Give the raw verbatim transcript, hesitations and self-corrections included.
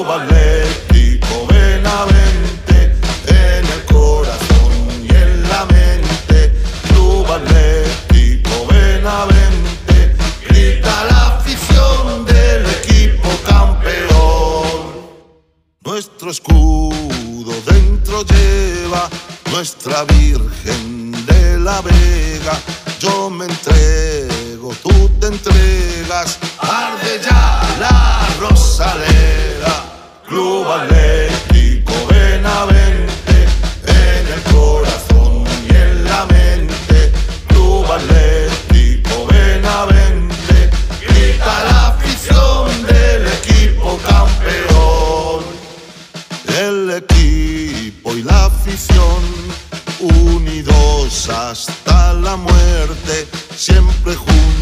Club Atlético Benavente, en el corazón y en la mente. Club Atlético Benavente, grita la afición del equipo campeón. Nuestro escudo dentro lleva nuestra Virgen de la Vega. Yo me entrego, tú te entregas, arde ya la Rosaleda. Club Atlético Benavente, en el corazón y en la mente. Club Atlético Benavente, grita la afición del equipo campeón. El equipo y la afición, unidos hasta la muerte, siempre juntos